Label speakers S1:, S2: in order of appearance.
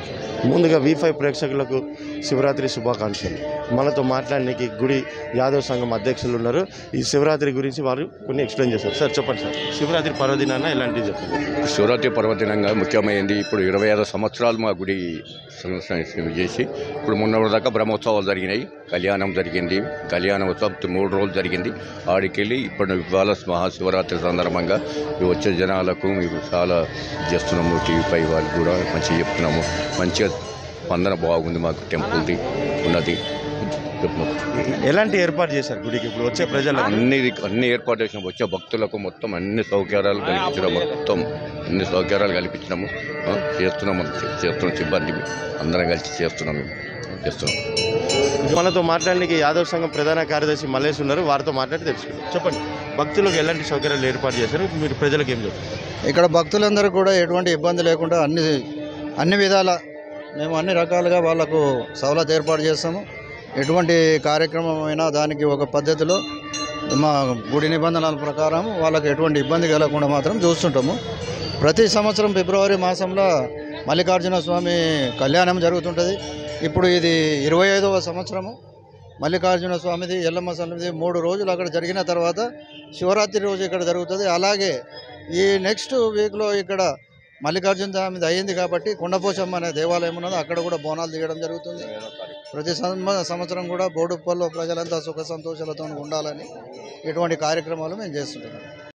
S1: ముందుగా V5 ప్రేక్షకులకు శివరాత్రి శుభాకాంక్షలు. మనతో మాట్లాడడానికి గుడి యాదవ్ సంఘం అధ్యక్షులు ఉన్నారు. ఈ శివరాత్రి గురించి వారు కొన్ని ఎక్స్ప్లెయిన్ చేస్తారు. సార్ చెప్పండి సార్, శివరాత్రి పర్వదినాన ఎలాంటివి చెప్పండి.
S2: శివరాత్రి పర్వదినంగా ముఖ్యమైనది. ఇప్పుడు 25 సంవత్సరాలు మా గుడి చేసి ఇప్పుడు మొన్నటిదాకా బ్రహ్మోత్సవాలు జరిగినాయి, కళ్యాణం జరిగింది. కళ్యాణోత్సవం 3 రోజులు జరిగింది. ఆడికెళ్ళి ఇప్పుడు ఇవాళ మహాశివరాత్రి సందర్భంగా వచ్చే జనాలకు మేము చాలా చేస్తున్నాము. టీవీపై వాళ్ళు కూడా మంచిగా చెప్తున్నాము. మంచిగా స్పందన బాగుంది. మాకు టెంపుల్ది ఉన్నది.
S1: ఎలాంటి ఏర్పాటు చేశారు గుడికి? ఇప్పుడు వచ్చే ప్రజలు
S2: అన్ని ఏర్పాటు చేసినాము. వచ్చే భక్తులకు మొత్తం అన్ని సౌకర్యాలు కల్పించినాము. అన్ని సౌకర్యాలు కల్పించినాము. చేస్తున్నాం సిబ్బంది అందరం కలిసి చేస్తున్నాం.
S1: మనతో మాట్లాడడానికి యాదవ్ సంఘం ప్రధాన కార్యదర్శి మల్లేష్ ఉన్నారు. వారితో మాట్లాడి తెలుసుకుంటాం. చెప్పండి, భక్తులకు ఎలాంటి సౌకర్యాలు ఏర్పాటు చేశారు, మీరు ప్రజలకు ఏం చెప్తారు?
S3: ఇక్కడ భక్తులందరూ కూడా ఎటువంటి ఇబ్బంది లేకుండా అన్ని విధాల మేము అన్ని రకాలుగా వాళ్లకు సౌలభ్యం ఏర్పాటు చేస్తాము. ఎటువంటి కార్యక్రమం అయినా దానికి ఒక పద్ధతిలో మా గుడి నిబంధనల ప్రకారం వాళ్ళకి ఎటువంటి ఇబ్బంది కలగకుండా మాత్రం చూస్తుంటాము. ప్రతి సంవత్సరం ఫిబ్రవరి మాసంలో మల్లికార్జున స్వామి కళ్యాణం జరుగుతుంటుంది. ఇప్పుడు ఇది 25వ సంవత్సరము. మల్లికార్జున స్వామిది, ఎల్లమ్మ స్వామిది 3 రోజులు అక్కడ జరిగిన తర్వాత శివరాత్రి రోజు ఇక్కడ జరుగుతుంది. అలాగే ఈ నెక్స్ట్ వీక్లో ఇక్కడ మల్లికార్జున స్వామిది అయ్యింది కాబట్టి కొండపోచమ్మ అనే దేవాలయం ఉన్నది, అక్కడ కూడా బోనాలు దిగడం జరుగుతుంది. ప్రతి సంవత్సరం కూడా బోడుప్పల్లో ప్రజలంతా సుఖ సంతోషాలతో ఉండాలని ఇటువంటి కార్యక్రమాలు మేము చేస్తుంటున్నాం.